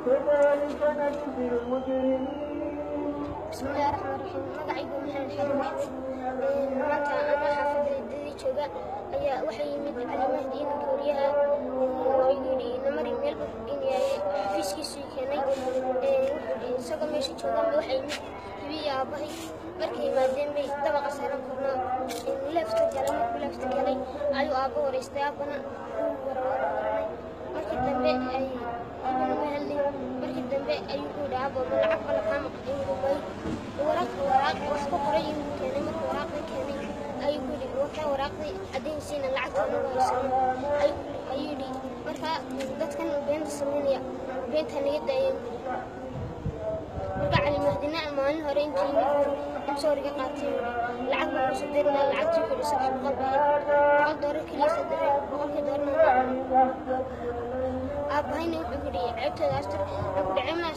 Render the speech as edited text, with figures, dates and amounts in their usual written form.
كذلك نجزي المجرمين. بسم الله الرحمن الرحيم. magacaygu maxaan xiriir maanta ana xaafadayda jooga ayaa waxay yimid calimahdii Kooriyaha waxay yiri namari meel boginaayay xafiiskiisii keenay isagoo meesha jooga waxay yimid hibiya abahay markii maadeen bay dabaqa saaran kornaa lafta galay ayuu aabo wareystay abana markii dambe ay markii dambe ayuu ku dhaabo lacag kala qaam inuu waraaq wax ku qoray inuu keenay markii waraaqda keenay ayuu ku yiri waxa waraaqday adeegsiina lacagta loo haysan ayuu yiri marka dadkan beenta sameeya beenta niyada ay marka cali mahdina maalin hore intii sooriga qaatay lacag ma soo dirna lacagtii ku dhisay qalbi door kaliya saddex boqolkii doorna أبهين وحبري عبت الأشتر عبد عمنا